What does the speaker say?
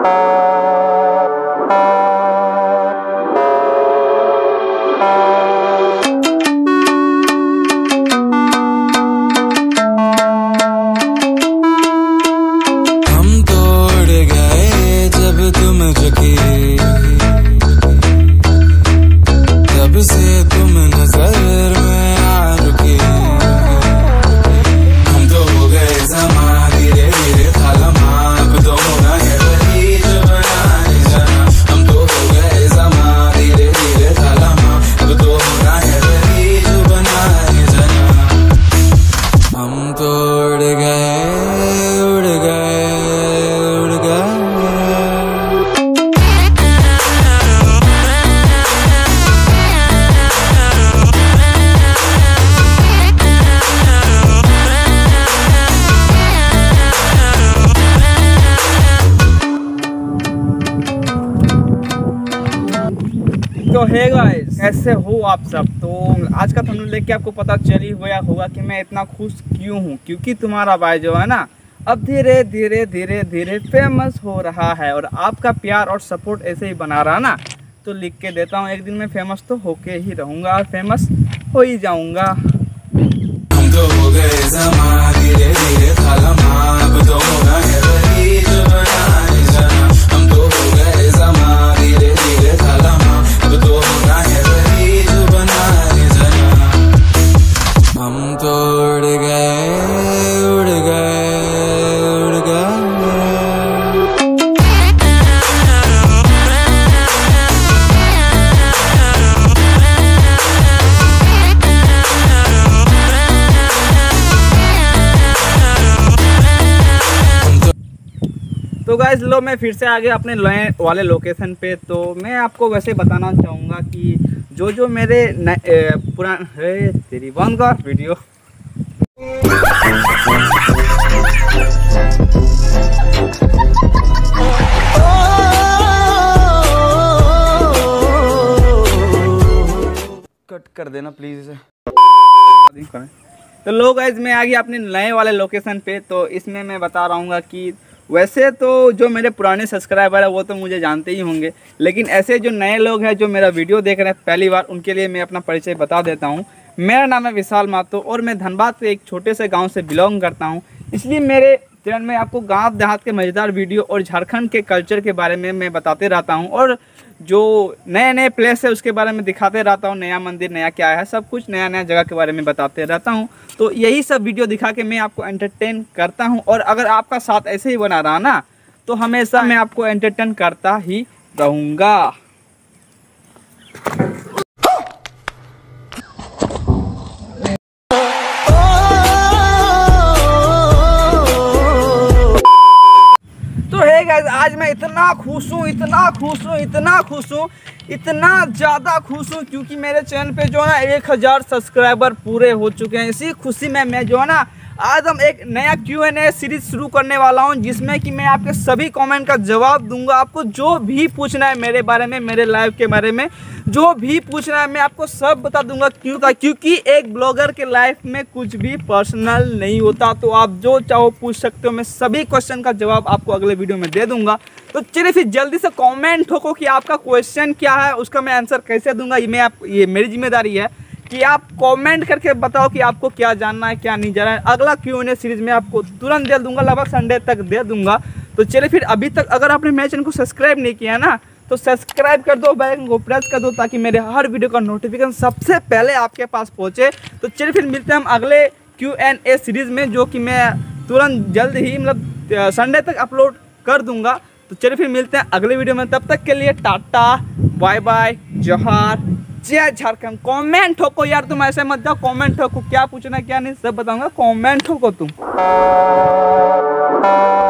तो है गाइस, कैसे हो आप सब। तो आज का थंबनेल देख के आपको पता चल ही गया होगा कि मैं इतना खुश क्यों हूँ, क्योंकि तुम्हारा भाई जो है ना अब धीरे धीरे धीरे धीरे फेमस हो रहा है। और आपका प्यार और सपोर्ट ऐसे ही बना रहा ना, तो लिख के देता हूँ एक दिन मैं फेमस तो होके ही रहूँगा और फेमस हो ही जाऊँगा। हम तो हो गए ज़मा धीरे धीरे खालमा, अब तो होना है वही जो बनाए जाना। हम तो हो गए ज़मा धीरे धीरे खालमा, अब तो होना है वही जो बनाए जाना। हम तो उड़ गए उड़ गए उड़ गए। तो गाइस लो मैं फिर से आ गया अपने नए वाले लोकेशन पे। तो मैं आपको वैसे बताना चाहूँगा कि जो मेरे पुराने तेरी बंद कर वीडियो। कट कर देना प्लीज इसे। तो लो गाइस मैं आ गया अपने नए वाले लोकेशन पे। तो इसमें मैं बता रहा हूँ कि वैसे तो जो मेरे पुराने सब्सक्राइबर है वो तो मुझे जानते ही होंगे, लेकिन ऐसे जो नए लोग हैं जो मेरा वीडियो देख रहे हैं पहली बार, उनके लिए मैं अपना परिचय बता देता हूँ। मेरा नाम है विशाल मातो और मैं धनबाद से एक छोटे से गांव से बिलोंग करता हूँ। इसलिए मेरे चैनल में आपको गांव देहात के मज़ेदार वीडियो और झारखंड के कल्चर के बारे में मैं बताते रहता हूँ, और जो नए नए प्लेस है उसके बारे में दिखाते रहता हूँ। नया मंदिर नया क्या है, सब कुछ नया नया जगह के बारे में बताते रहता हूँ। तो यही सब वीडियो दिखा के मैं आपको एंटरटेन करता हूँ, और अगर आपका साथ ऐसे ही बना रहा ना तो हमेशा मैं आपको एंटरटेन करता ही रहूँगा। आज मैं इतना खुश हूँ, इतना खुश हूँ, इतना खुश हूँ, इतना ज़्यादा खुश हूँ, क्योंकि मेरे चैनल पे जो है ना 1000 सब्सक्राइबर पूरे हो चुके हैं। इसी खुशी में मैं जो है ना आज हम एक नया Q&A सीरीज शुरू करने वाला हूँ, जिसमें कि मैं आपके सभी कमेंट का जवाब दूंगा। आपको जो भी पूछना है मेरे बारे में, मेरे लाइफ के बारे में जो भी पूछना है मैं आपको सब बता दूंगा। क्योंकि एक ब्लॉगर के लाइफ में कुछ भी पर्सनल नहीं होता। तो आप जो चाहो पूछ सकते हो, मैं सभी क्वेश्चन का जवाब आपको अगले वीडियो में दे दूंगा। तो चलिए फिर जल्दी से कमेंट ठोको कि आपका क्वेश्चन क्या है, उसका मैं आंसर कैसे दूंगा। ये मेरी जिम्मेदारी है कि आप कमेंट करके बताओ कि आपको क्या जानना है क्या नहीं जानना है। अगला Q&A सीरीज में आपको तुरंत दे दूंगा, लगभग संडे तक दे दूंगा। तो चलिए फिर अभी तक अगर आपने मेरे चैनल को सब्सक्राइब नहीं किया ना तो सब्सक्राइब कर दो, बेल आइकन को प्रेस कर दो, ताकि मेरे हर वीडियो का नोटिफिकेशन सबसे पहले आपके पास पहुंचे। तो चलिए फिर मिलते हैं हम अगले Q&A सीरीज में, जो कि मैं तुरंत जल्द ही मतलब संडे तक अपलोड कर दूंगा। तो चलिए फिर मिलते हैं अगले वीडियो में, तब तक के लिए टाटा बाय बाय, जोहार, जय झारखंड। कमेंट ठोको यार, तुम ऐसे मत जाओ, कमेंट ठोको, क्या पूछना क्या नहीं सब बताऊंगा, कमेंट ठोको तुम।